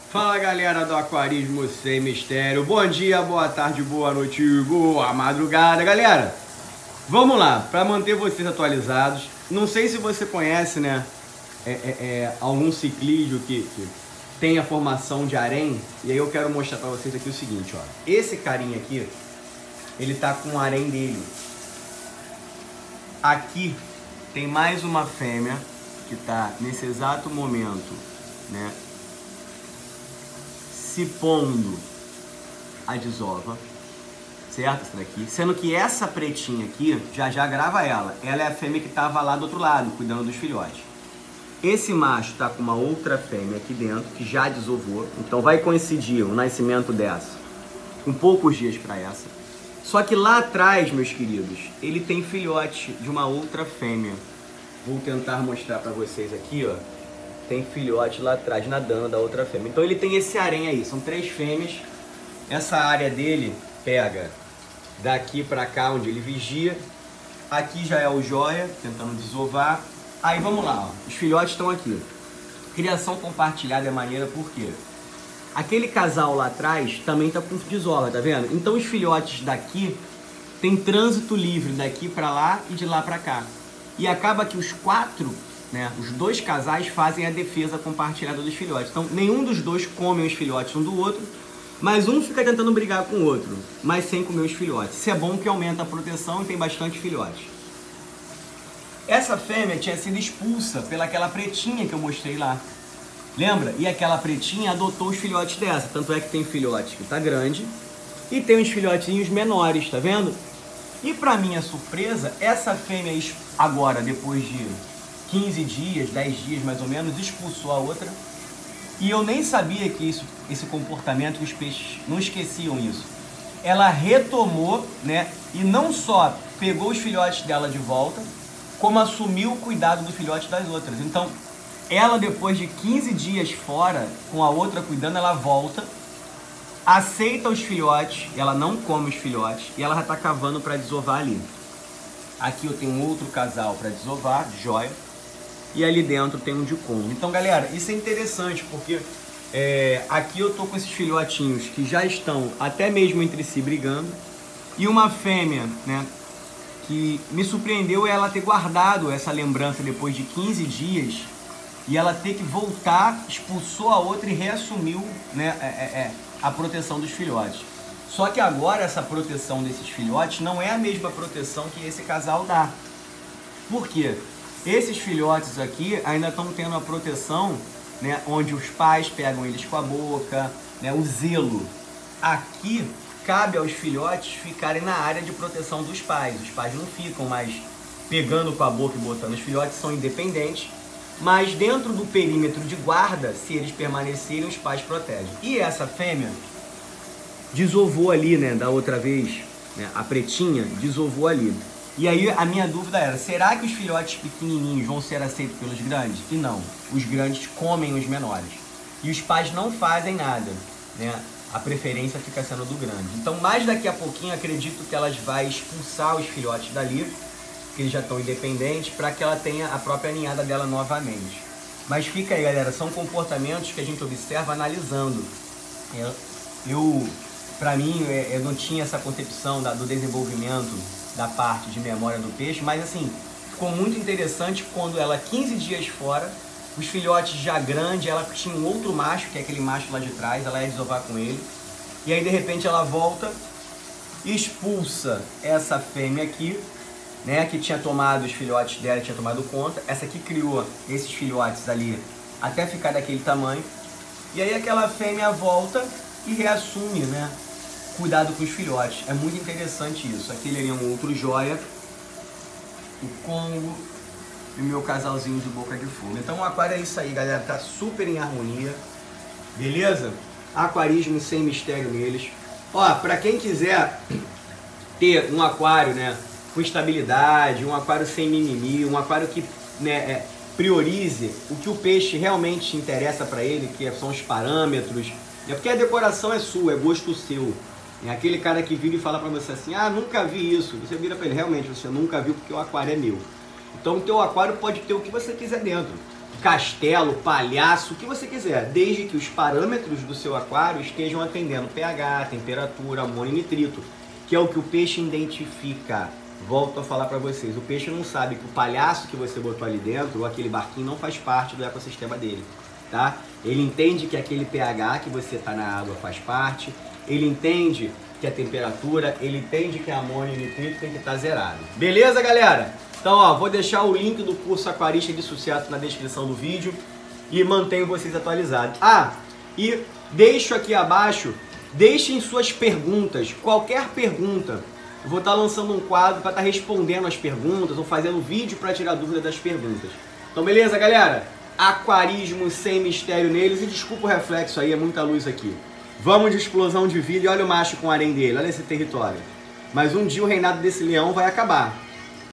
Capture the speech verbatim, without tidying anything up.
Fala galera do Aquarismo Sem Mistério, bom dia, boa tarde, boa noite, boa madrugada, galera. Vamos lá, para manter vocês atualizados. Não sei se você conhece, né, é, é, é, algum ciclídeo que, que tem a formação de harém. E aí eu quero mostrar para vocês aqui o seguinte, ó. Esse carinha aqui, ele tá com o harém dele. Aqui tem mais uma fêmea que tá nesse exato momento, né, se pondo a desova, certo? Essa daqui. Sendo que essa pretinha aqui, já já grava ela. Ela é a fêmea que tava lá do outro lado, cuidando dos filhotes. Esse macho tá com uma outra fêmea aqui dentro, que já desovou. Então vai coincidir o nascimento dessa com poucos dias para essa. Só que lá atrás, meus queridos, ele tem filhote de uma outra fêmea. Vou tentar mostrar para vocês aqui, ó. Tem filhote lá atrás, nadando da outra fêmea. Então ele tem esse harém aí, são três fêmeas. Essa área dele pega daqui pra cá, onde ele vigia. Aqui já é o joia, tentando desovar. Aí vamos lá, ó. Os filhotes estão aqui. Criação compartilhada é maneira por quê? Aquele casal lá atrás também tá com desova, tá vendo? Então os filhotes daqui tem trânsito livre daqui pra lá e de lá pra cá. E acaba que os quatro... né, os dois casais fazem a defesa compartilhada dos filhotes. Então, nenhum dos dois come os filhotes um do outro, mas um fica tentando brigar com o outro, mas sem comer os filhotes. Isso é bom que aumenta a proteção e tem bastante filhote. Essa fêmea tinha sido expulsa pelaquela pretinha que eu mostrei lá. Lembra? E aquela pretinha adotou os filhotes dessa. Tanto é que tem filhote que tá grande e tem uns filhotinhos menores, tá vendo? E para minha surpresa, essa fêmea agora, depois de quinze dias, dez dias mais ou menos, expulsou a outra. E eu nem sabia que isso, esse comportamento, que os peixes não esqueciam isso. Ela retomou, né? E não só pegou os filhotes dela de volta, como assumiu o cuidado do filhote das outras. Então, ela depois de quinze dias fora, com a outra cuidando, ela volta, aceita os filhotes, ela não come os filhotes, e ela já tá cavando para desovar ali. Aqui eu tenho um outro casal para desovar, de joia. E ali dentro tem um de Congo. Então, galera, isso é interessante, porque é, aqui eu tô com esses filhotinhos que já estão até mesmo entre si brigando. E uma fêmea, né, que me surpreendeu é ela ter guardado essa lembrança depois de quinze dias. E ela ter que voltar, expulsou a outra e reassumiu, né, é, é, é, a proteção dos filhotes. Só que agora essa proteção desses filhotes não é a mesma proteção que esse casal dá. Por quê? Esses filhotes aqui ainda estão tendo a proteção, né, onde os pais pegam eles com a boca, né, o zelo. Aqui cabe aos filhotes ficarem na área de proteção dos pais. Os pais não ficam mais pegando com a boca e botando. Os filhotes são independentes, mas dentro do perímetro de guarda, se eles permanecerem, os pais protegem. E essa fêmea desovou ali, né, da outra vez, né, a pretinha desovou ali. E aí a minha dúvida era, será que os filhotes pequenininhos vão ser aceitos pelos grandes? E não, os grandes comem os menores. E os pais não fazem nada, né? A preferência fica sendo do grande. Então, mais daqui a pouquinho, acredito que elas vão expulsar os filhotes dali, que eles já estão independentes, para que ela tenha a própria ninhada dela novamente. Mas fica aí, galera, são comportamentos que a gente observa analisando. Eu, eu para mim, eu não tinha essa concepção da, do desenvolvimento da parte de memória do peixe, mas assim, ficou muito interessante quando ela, quinze dias fora, os filhotes já grandes, ela tinha um outro macho, que é aquele macho lá de trás, ela ia desovar com ele, e aí de repente ela volta, expulsa essa fêmea aqui, né, que tinha tomado os filhotes dela, tinha tomado conta, essa aqui criou esses filhotes ali, até ficar daquele tamanho, e aí aquela fêmea volta e reassume, né, cuidado com os filhotes. É muito interessante isso. Aquele ali é um outro joia, o Congo e o meu casalzinho de boca de fogo. Então o aquário é isso aí, galera. Tá super em harmonia. Beleza? Aquarismo sem mistério neles. Ó, pra quem quiser ter um aquário, né, com estabilidade, um aquário sem mimimi, um aquário que, né, é, priorize o que o peixe realmente interessa pra ele, que são os parâmetros. É porque a decoração é sua, é gosto seu. É aquele cara que vira e fala pra você assim, ah, nunca vi isso. Você vira pra ele, realmente, você nunca viu porque o aquário é meu. Então o teu aquário pode ter o que você quiser dentro. castelo, palhaço, o que você quiser, desde que os parâmetros do seu aquário estejam atendendo pH, temperatura, amônio e nitrito, que é o que o peixe identifica. Volto a falar para vocês, o peixe não sabe que o palhaço que você botou ali dentro, ou aquele barquinho, não faz parte do ecossistema dele, tá? Ele entende que aquele pH que você tá na água faz parte, ele entende que a temperatura, ele entende que a amônio e nitrito tem que estar zerado. Beleza, galera? Então, ó, vou deixar o link do curso Aquarista de Sucesso na descrição do vídeo e mantenho vocês atualizados. Ah, e deixo aqui abaixo, deixem suas perguntas, qualquer pergunta. Eu vou estar lançando um quadro para estar respondendo as perguntas ou fazendo vídeo para tirar dúvida das perguntas. Então, beleza, galera? Aquarismo sem mistério neles. E desculpa o reflexo aí, é muita luz aqui. Vamos de explosão de vida e olha o macho com o harém dele, olha esse território. Mas um dia o reinado desse leão vai acabar.